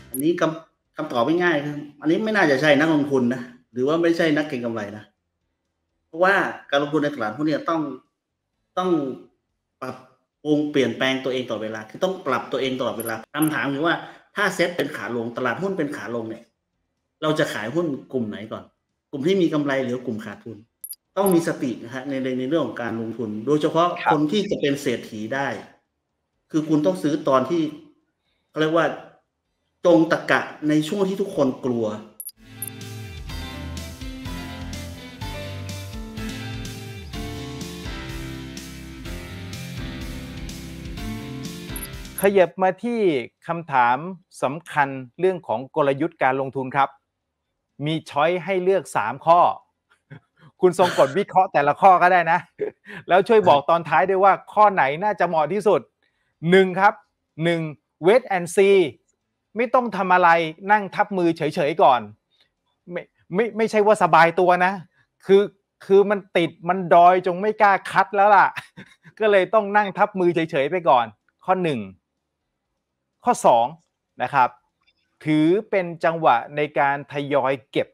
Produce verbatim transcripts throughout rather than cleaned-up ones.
อันนี้คำคำตอบง่ายๆคืออันนี้ไม่น่าจะใช่นักลงทุนนะหรือว่าไม่ใช่นักเก็งกำไรนะเพราะว่าการลงทุนในตลาดหุ้นเนี่ยต้องต้องปรับปรุงเปลี่ยนแปลงตัวเองตลอดเวลาคือต้องปรับตัวเองตลอดเวลาคำถามคือว่าถ้าเซ็ตเป็นขาลงตลาดหุ้นเป็นขาลงเนี่ยเราจะขายหุ้นกลุ่มไหนก่อนกลุ่มที่มีกำไรหรือกลุ่มขาดทุนต้องมีสตินะฮะในในเรื่องของการลงทุนโดยเฉพาะคนที่จะเป็นเศรษฐีได้คือคุณต้องซื้อตอนที่เขาเรียกว่าจงตะกะในช่วงที่ทุกคนกลัวขยับมาที่คำถามสำคัญเรื่องของกลยุทธ์การลงทุนครับมีช้อยให้เลือกสามข้อคุณทรงกฎวิเคราะห์แต่ละข้อก็ได้นะแล้วช่วยบอกตอนท้ายด้วยว่าข้อไหนน่าจะเหมาะที่สุดหนึ่งครับหนึ่ง wait and see ไม่ต้องทำอะไรนั่งทับมือเฉยๆก่อนไม่ไม่ไม่ใช่ว่าสบายตัวนะคือคือมันติดมันดอยจงไม่กล้าคัดแล้วล่ะก็เลยต้องนั่งทับมือเฉยๆไปก่อนข้อหนึ่งข้อสองนะครับถือเป็นจังหวะในการทยอยเก็บ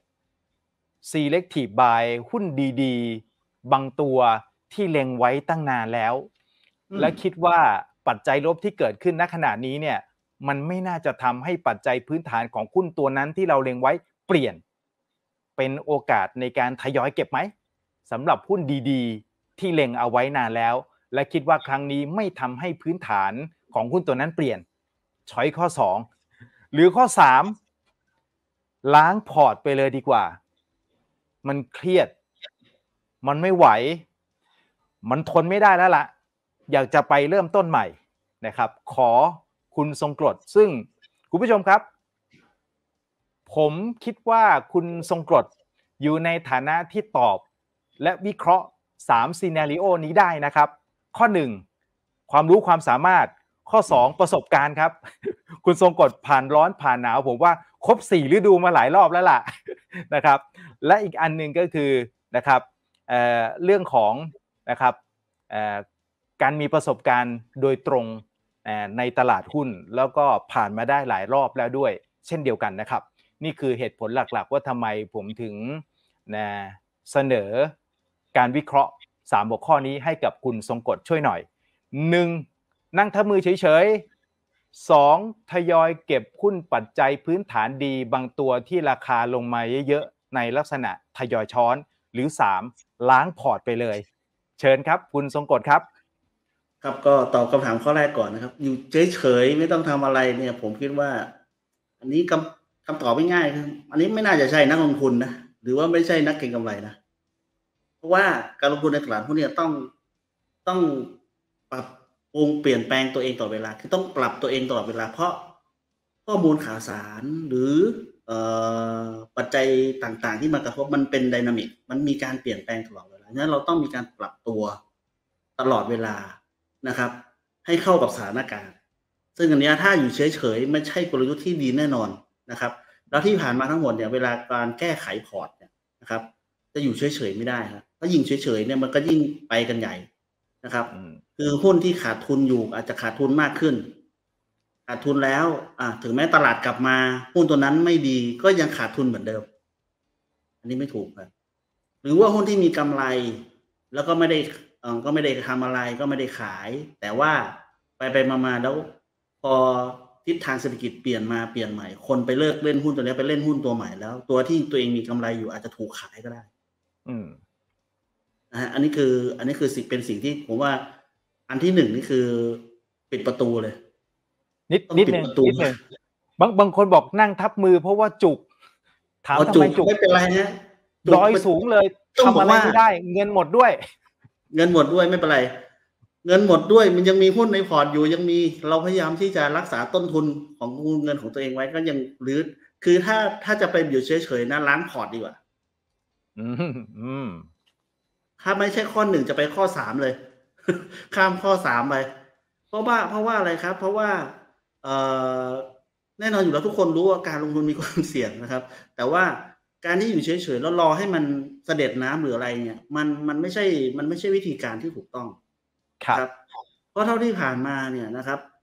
selective buy หุ้นดีๆบางตัวที่เล็งไว้ตั้งนานแล้วและคิดว่าปัจจัยลบที่เกิดขึ้นณขณะนี้เนี่ยมันไม่น่าจะทำให้ปัจจัยพื้นฐานของหุ้นตัวนั้นที่เราเล็งไว้เปลี่ยนเป็นโอกาสในการทยอยเก็บไหมสำหรับหุ้นดีๆที่เล็งเอาไว้นานแล้วและคิดว่าครั้งนี้ไม่ทำให้พื้นฐานของหุ้นตัวนั้นเปลี่ยนช้อยข้อสองหรือข้อสามล้างพอร์ตไปเลยดีกว่ามันเครียดมันไม่ไหวมันทนไม่ได้แล้วล่ะอยากจะไปเริ่มต้นใหม่นะครับขอคุณทรงกรดซึ่งคุณผู้ชมครับผมคิดว่าคุณทรงกรดอยู่ในฐานะที่ตอบและวิเคราะห์สามซีนาริโอนี้ได้นะครับข้อหนึ่งความรู้ความสามารถข้อสองประสบการณ์ครับคุณทรงกรดผ่านร้อนผ่านหนาวผมว่าครบสี่ฤดูมาหลายรอบแล้วล่ะนะครับและอีกอันหนึ่งก็คือนะครับ เอ่อ เรื่องของนะครับเอ่อการมีประสบการณ์โดยตรงในตลาดหุ้นแล้วก็ผ่านมาได้หลายรอบแล้วด้วยเช่นเดียวกันนะครับนี่คือเหตุผลหลักๆว่าทำไมผมถึงนะเสนอการวิเคราะห์สามหัวข้อนี้ให้กับคุณทรงกฎช่วยหน่อยหนึ่งนั่งทับมือเฉยๆสองทยอยเก็บหุ้นปัจจัยพื้นฐานดีบางตัวที่ราคาลงมาเยอะๆในลักษณะทยอยช้อนหรือสามล้างพอร์ตไปเลยเชิญครับคุณทรงกฎครับครับก็ตอบคำถามข้อแรกก่อนนะครับอยู่เฉยๆไม่ต้องทำอะไรเนี่ยผมคิดว่าอันนี้คำคำตอบไม่ง่ายคืออันนี้ไม่น่าจะใช่นักลงทุนนะหรือว่าไม่ใช่นักเก็งกำไรนะเพราะว่าการลงทุนในตลาดหุ้นเนี่ยต้องต้องปรับปรุงเปลี่ยนแปลงตัวเองตลอดเวลาคือต้องปรับตัวเองตลอดเวลาเพราะข้อมูลข่าวสารหรือปัจจัยต่างๆที่มากระทบมันเป็นไดนามิกมันมีการเปลี่ยนแปลงตลอดเวลาฉะนั้นเราต้องมีการปรับตัวตลอดเวลานะครับให้เข้ากับสถานการณ์ซึ่งอันนี้ถ้าอยู่เฉยๆไม่ใช่กลยุทธ์ที่ดีแน่นอนนะครับแล้วที่ผ่านมาทั้งหมดเนี่ยเวลาการแก้ไขพอร์ตเนี่ยนะครับจะอยู่เฉยๆไม่ได้ครับถ้ายิ่งเฉยๆเนี่ยมันก็ยิ่งไปกันใหญ่นะครับคือหุ้นที่ขาดทุนอยู่อาจจะขาดทุนมากขึ้นขาดทุนแล้วอ่าถึงแม้ตลาดกลับมาหุ้นตัวนั้นไม่ดีก็ยังขาดทุนเหมือนเดิมอันนี้ไม่ถูกครับหรือว่าหุ้นที่มีกำไรแล้วก็ไม่ได้ก็ไม่ได้ทำอะไรก็ไม่ได้ขายแต่ว่าไปไปมาๆแล้วพอทิศทางเศรษฐกิจเปลี่ยนมาเปลี่ยนใหม่คนไปเลิกเล่นหุ้นตัวนี้ไปเล่นหุ้นตัวใหม่แล้วตัวที่ตัวเองมีกำไรอยู่อาจจะถูกขายก็ได้อืมนะฮะอันนี้คืออันนี้คือสิ่งเป็นสิ่งที่ผมว่าอันที่หนึ่งนี่คือปิดประตูเลยนิดนิดนึงนิดนึงบางบางคนบอกนั่งทับมือเพราะว่าจุกถามทำไมจุกไม่เป็นไรฮะดอยสูงเลยทำอะไรไม่ได้เงินหมดด้วยเงินหมดด้วยไม่เป็นไรเงินหมดด้วยมันยังมีหุ้นในพอร์ตอยู่ยังมีเราพยายามที่จะรักษาต้นทุนของเงินของตัวเองไว้ก็ยังหรือคือถ้าถ้าจะไปอยู่เฉยๆนะล้างพอร์ตดีกว่าอืมอืมถ้าไม่ใช่ข้อหนึ่งจะไปข้อสามเลยข้ามข้อสามไปเพราะว่าเพราะว่าอะไรครับเพราะว่าเอ่อแน่นอนอยู่แล้วทุกคนรู้ว่าการลงทุนมีความเสี่ยงนะครับแต่ว่าการที่อยู่เฉยๆแล้วรอให้มันเสด็จน้ำหรืออะไรเนี่ยมันมันไม่ใช่มันไม่ใช่วิธีการที่ถูกต้องครับเพราะเท่าที่ผ่านมาเนี่ยนะครับท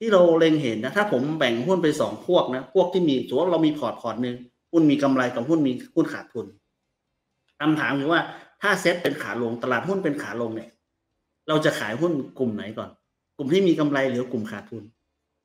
ที่เราเล็งเห็นนะถ้าผมแบ่งหุ้นไปสองพวกนะพวกที่มีสมมุติว่าเรามีพอร์ตพอร์ตหนึ่งหุ้นมีกำไรกับหุ้นมีหุ้นขาดทุนคำถามคือว่าถ้าเซ็ตเป็นขาลงตลาดหุ้นเป็นขาลงเนี่ยเราจะขายหุ้นกลุ่มไหนก่อนกลุ่มที่มีกำไรหรือกลุ่มขาดทุน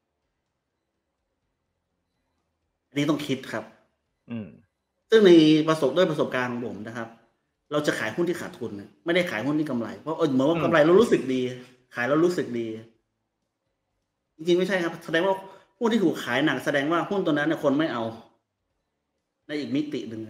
อันนี้ต้องคิดครับอืมซึ่งในประสบด้วยประสบการณ์ของผมนะครับ เราจะขายหุ้นที่ขาดทุนนะไม่ได้ขายหุ้นที่กำไรเพราะเออเหมือนว่ากำไรเรารู้สึกดี ขายแล้วรู้สึกดี จริงๆไม่ใช่ครับแสดงว่าหุ้นที่ถูกขายหนักแสดงว่าหุ้นตัวนั้นเนี่ยคนไม่เอาในอีกมิติหนึ่ง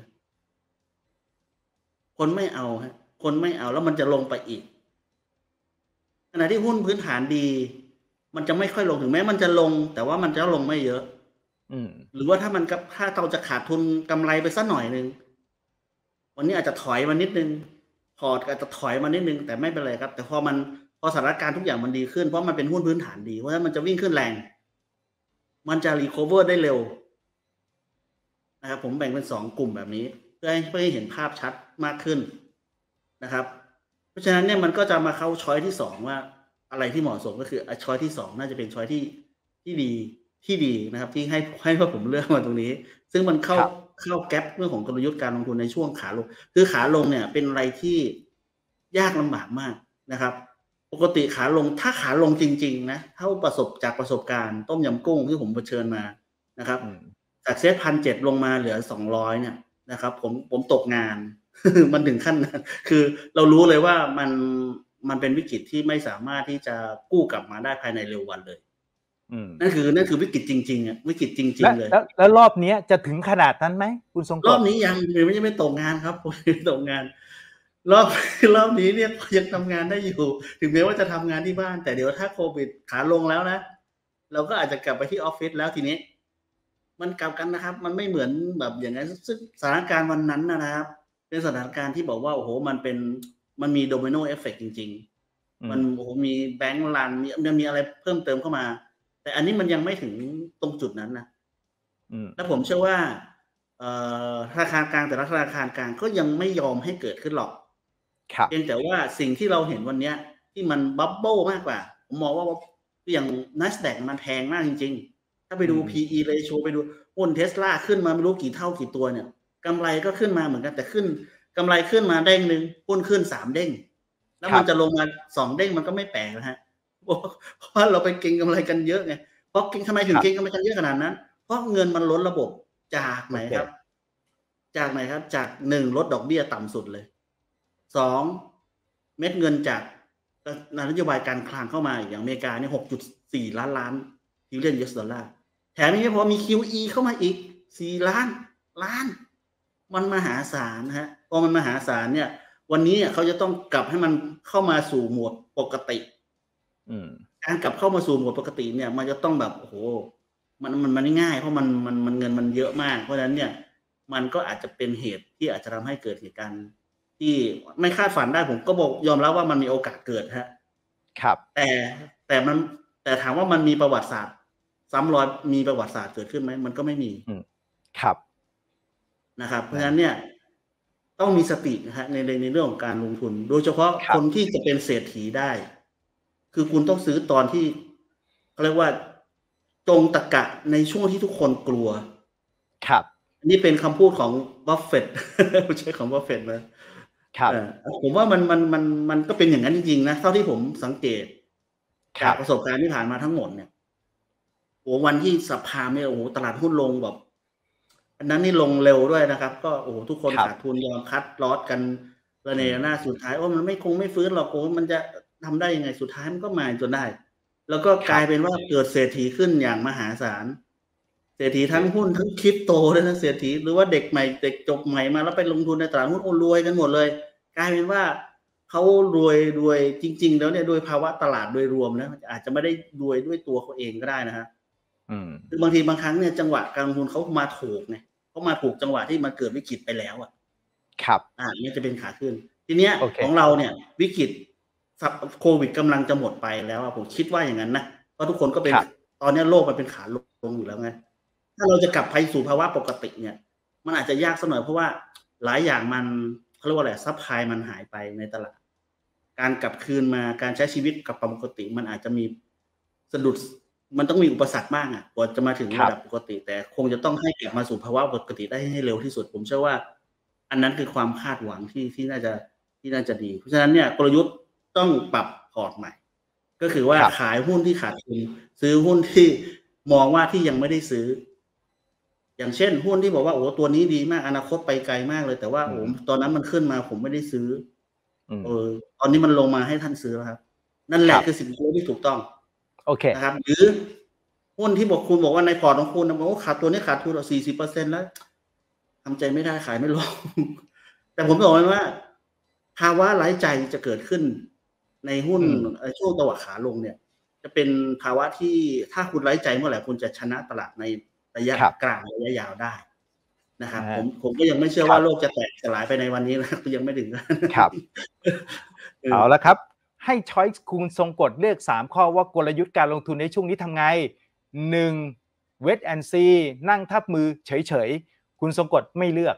คนไม่เอาฮะคนไม่เอาแล้วมันจะลงไปอีกขณะที่หุ้นพื้นฐานดี มันจะไม่ค่อยลงถึงแม้มันจะลง แต่ว่ามันจะลงไม่เยอะอืมหรือว่าถ้ามันกับถ้าเราจะขาดทุนกำไรไปสักหน่อยหนึ่งวันนี้อาจจะถอยมานิดนึงพอร์ตอาจจะถอยมานิดนึงแต่ไม่เป็นไรครับ แต่พอมันพอสถานการณ์ทุกอย่างมันดีขึ้นเพราะมันเป็นหุ้นพื้นฐานดีเพราะฉะนั้นมันจะวิ่งขึ้นแรงมันจะรีคอเวอร์ได้เร็วนะครับผมแบ่งเป็นสองกลุ่มแบบนี้เพื่อให้เพื่อให้เห็นภาพชัดมากขึ้นนะครับ เพราะฉะนั้นเนี่ยมันก็จะมาเข้าช้อยที่สองว่าอะไรที่เหมาะสมก็คือช้อยที่สองน่าจะเป็นช้อยที่ที่ดีที่ดีนะครับ ที่ให้ให้พวกผมเลือกมาตรงนี้ ซึ่งมันเข้าเข้าแก๊ปเรื่องของกลยุทธ์การลงทุนในช่วงขาลงคือขาลงเนี่ยเป็นอะไรที่ยากลำบากมากนะครับ ปกติขาลงถ้าขาลงจริงๆนะเท่าประสบจากประสบการณ์ต้มยำกุ้งที่ผมเผชิญมานะครับจากเซตพันเจ็ดลงมาเหลือสองร้อยเนี่ยนะครับ ผมผมตกงาน มันถึงขั้นนั้นคือเรารู้เลยว่ามันมันเป็นวิกฤตที่ไม่สามารถที่จะกู้กลับมาได้ภายในเร็ววันเลยนั่นคือนั่นคือวิกฤตจริงๆอ่ะวิกฤตจริงๆเลยแล้วแล้วรอบนี้จะถึงขนาดนั้นไหมคุณทรงกฎรอบนี้ยังไม่ใช่ไม่ตกงานครับผมไม่ตกงานรอบรอบนี้เนี่ยยังทำงานได้อยู่ถึงแม้ว่าจะทำงานที่บ้านแต่เดี๋ยวถ้าโควิดขาลงแล้วนะเราก็อาจจะกลับไปที่ออฟฟิศแล้วทีนี้มันกลับกันนะครับมันไม่เหมือนแบบอย่างนั้นซึ่งสถานการณ์วันนั้นนะครับเป็นสถานการณ์ที่บอกว่าโอ้โหมันเป็นมันมีโดมิโนเอฟเฟกต์จริงๆมันโอ้โหมีแบงก์รันมีมันมีอะไรเพิ่มเติมเข้ามาแต่อันนี้มันยังไม่ถึงตรงจุดนั้นนะแล้วผมเชื่อว่าธนาคารกลางแต่ละธนาคารกลางก็ยังไม่ยอมให้เกิดขึ้นหรอกเพียงแต่ว่าสิ่งที่เราเห็นวันนี้ที่มันบับเบิ้ลมากกว่าผมมองว่าอย่าง Nasdaq มันแพงมากจริงๆถ้าไปดู พี อี ratio ไปดูหุ้น Tesla ขึ้นมาไม่รู้กี่เท่ากี่ตัวเนี่ยกำไรก็ขึ้นมาเหมือนกันแต่ขึ้นกำไรขึ้นมาเด้งนึงหุ้นขึ้นสามเด้งแล้วมันจะลงมาสองเด้งมันก็ไม่แปลกนะฮะเพราะเราไปเก็งกำไรกันเยอะไงเพราะทำไมถึงเก็งกำไรกันเยอะขนาดนั้นเพราะเงินมันล้นระบบจากไหนครับจากไหนครับจากหนึ่งลดดอกเบี้ยต่ำสุดเลยสองเม็ดเงินจากนโยบายการคลังเข้ามาอย่างอเมริกาเนี่ย หกจุดสี่ ล้านล้านทิลเลียน ยู เอส ดอลลาร์แถมไม่พอมี คิว อี เข้ามาอีกสี่ล้านล้านมันมหาศาลฮะพอมันมหาศาลเนี่ยวันนี้เขาจะต้องกลับให้มันเข้ามาสู่โหมดปกติการกลับเข้ามาสู่โหมดปกติเนี่ยมันจะต้องแบบโอ้โหมันมันมันไม่ง่ายเพราะมันมันมันเงินมันเยอะมากเพราะฉะนั้นเนี่ยมันก็อาจจะเป็นเหตุที่อาจจะทำให้เกิดเหตุการณ์ที่ไม่คาดฝันได้ผมก็บอกยอมรับว่ามันมีโอกาสเกิดฮะครับแต่แต่มันแต่ถามว่ามันมีประวัติศาสตร์ซ้ำรอยมีประวัติศาสตร์เกิดขึ้นไหมมันก็ไม่มีครับนะครับเพราะฉะนั้นเนี่ยต้องมีสตินะฮะในในเรื่องของการลงทุนโดยเฉพาะคนที่จะเป็นเศรษฐีได้คือคุณต้องซื้อตอนที่เขาเรียกว่าจงตะกะในช่วงที่ทุกคนกลัวครับนี่เป็นคำพูดของบัฟเฟตต์ไม่ใช่ของบัฟเฟตต์นะครับผมว่ามันมันมันมันก็เป็นอย่างนั้นจริงๆนะเท่าที่ผมสังเกตจากประสบการณ์ที่ผ่านมาทั้งหมดเนี่ยโอ้วันที่สัปพามเนี่ยโอ้โหตลาดหุ้นลงแบบอันนั้นนี่ลงเร็วด้วยนะครับก็โอ้โหทุกคนขาดทุนยอมคัดลอสกันระเนระนาดสุดท้ายโอ้มันไม่คงไม่ฟื้นหรอกโอ้มันจะทำได้ยังไงสุดท้ายมันก็มาจนได้แล้วก็กลายเป็นว่าเกิดเศรษฐีขึ้นอย่างมหาศาลเศรษฐีทั้งหุ้นทั้งคริปโตด้วยนะเศรษฐีหรือว่าเด็กใหม่เด็กจบใหม่มาแล้วไปลงทุนในตลาดหุ้นโอ้รวยกันหมดเลยกลายเป็นว่าเขารวยรวยจริงๆแล้วเนี่ยโดยภาวะตลาดโดยรวมนะอาจจะไม่ได้รวยด้วยตัวเขาเองก็ได้นะฮะคือบางทีบางครั้งเนี่ยจังหวะการลงทุนเขามาถูกไงเขามาถูกจังหวะที่มันเกิดวิกฤตไปแล้วอ่ะครับอ่านี่จะเป็นขาขึ้นทีเนี้ย okay. ของเราเนี่ยวิกฤตโควิดกำลังจะหมดไปแล้วผมคิดว่าอย่างนั้นนะเพราะทุกคนก็เป็นตอนนี้โลกมันเป็นขาลงอยู่แล้วไงถ้าเราจะกลับไปสู่ภาวะปกติเนี่ยมันอาจจะยากสักหน่อยเพราะว่าหลายอย่างมันเขาเรียกว่าอะไรซัพพลายมันหายไปในตลาดการกลับคืนมาการใช้ชีวิตกับปกติมันอาจจะมีสะดุดมันต้องมีอุปสรรคมากอ่ะกว่าจะมาถึงครัระบดับปกติ แต่คงจะต้องให้กลับมาสู่ภาวะปกติได้ให้เร็วที่สุด ผมเชื่อว่า อันนั้นคือความคาดหวังที่ที่น่าจะที่น่าจะดี เพราะฉะนั้นเนี่ยกลยุทธ์ต้องปรับพอร์ตใหม่ ก็คือว่าครับขายหุ้นที่ขาดทุน ซื้อหุ้นที่มองว่าที่ยังไม่ได้ซื้อ อย่างเช่น หุ้นที่บอกว่า โอ้ ตัวนี้ดีมาก อนาคตไปไกลมากเลย แต่ว่าอืโอ้มตอนนั้นมันขึ้นมาผมไม่ได้ซื้ออืมเออ ตอนนี้มันลงมาให้ท่านซื้อแล้วครับ นั่นแหลครัะบคือสิ่งที่ถูกต้องโอเคนะครับ หรือหุ้นที่บอกคุณบอกว่าในพอร์ตของคุณน่ะ โอ้ ขาด ตัวนี้ขาดทุนอะ สี่สิบเปอร์เซ็นต์ แล้ว ทำใจไม่ได้ขายไม่ลง แต่ผมบอกเลยว่า ภาวะไร้ใจจะเกิดขึ้นในหุ้นอืมเอ่อ ช่วงจังหวะขาลงเนี่ย จะเป็นภาวะที่ถ้าคุณไร้ใจเมื่อไหร่คุณจะชนะตลาดในระยะครับกลางระยะยาวได้นะครับนะฮะผม ผมก็ยังไม่เชื่อคว่รัาบโลกจะแตกสลายไปในวันนี้ นะ ยังไม่ถึงครับเอเอาอละครับ ให้ ช้อยส์ คุณทรงกฎเลือก สาม ข้อว่ากลยุทธ์การลงทุนในช่วงนี้ทำไง หนึ่ง Wait and see นั่งทับมือเฉย ๆ คุณทรงกฎไม่เลือก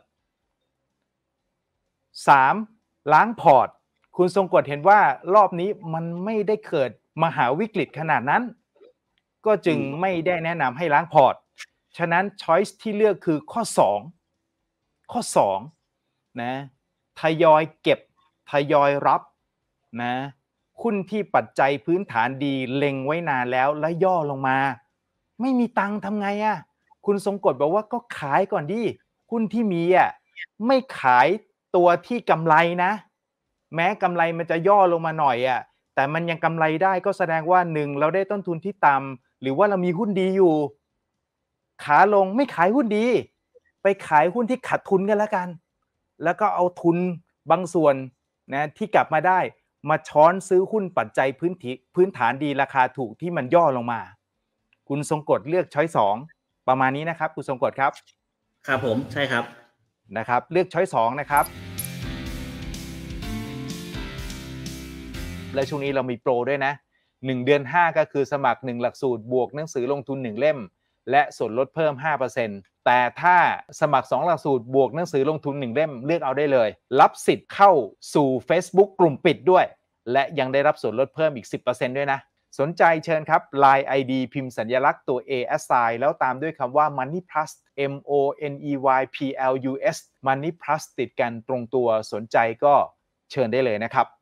สาม ล้างพอร์ต คุณทรงกฎเห็นว่ารอบนี้มันไม่ได้เกิดมหาวิกฤตขนาดนั้น ก็จึงอืมไม่ได้แนะนำให้ล้างพอร์ต ฉะนั้น ช้อยส์ ที่เลือกคือข้อ สอง ข้อ สอง นะ ทยอยเก็บ ทยอยรับนะ หุ้นที่ปัจจัยพื้นฐานดีเล็งไว้นานแล้วแล้วย่อลงมา ไม่มีตังค์ทำไงอะ คุณทรงกฎบอกว่าก็ขายก่อนดิ หุ้นที่มีอะไม่ขายตัวที่กำไรนะ แม้กำไรมันจะย่อลงมาหน่อยอะแต่มันยังกำไรได้ก็แสดงว่า หนึ่ง เราได้ต้นทุนที่ต่ำหรือว่าเรามีหุ้นดีอยู่ ขาลงไม่ขายหุ้นดี ไปขายหุ้นที่ขาดทุนกันแล้วกัน แล้วก็เอาทุนบางส่วนนะที่กลับมาได้มาช้อนซื้อหุ้นปัจจัยพื้นฐิ พื้นฐานดีราคาถูกที่มันย่อลงมา คุณทรงกฎเลือก ช้อยส์ สอง ประมาณนี้นะครับ คุณทรงกฎครับครับผม ใช่ครับนะครับ เลือก ช้อยส์ สอง นะครับ และช่วงนี้เรามีโปรด้วยนะ หนึ่ง เดือน ห้า ก็คือสมัคร หนึ่ง หลักสูตรบวกหนังสือลงทุน หนึ่ง เล่ม และส่วนลดเพิ่ม ห้าเปอร์เซ็นต์ แต่ถ้าสมัคร สอง หลักสูตรบวกหนังสือลงทุน หนึ่ง เล่ม เลือกเอาได้เลย รับสิทธิ์เข้าสู่ Facebook กลุ่มปิดด้วย และยังได้รับส่วนลดเพิ่มอีก สิบเปอร์เซ็นต์ ด้วยนะ สนใจเชิญครับ ไลน์ ไอ ดี พิมพ์สัญลักษณ์ตัว A as sign แล้วตามด้วยคำว่า Money Plus M O N E Y P L U S Money Plus ติดกันตรงตัว สนใจก็เชิญได้เลยนะครับ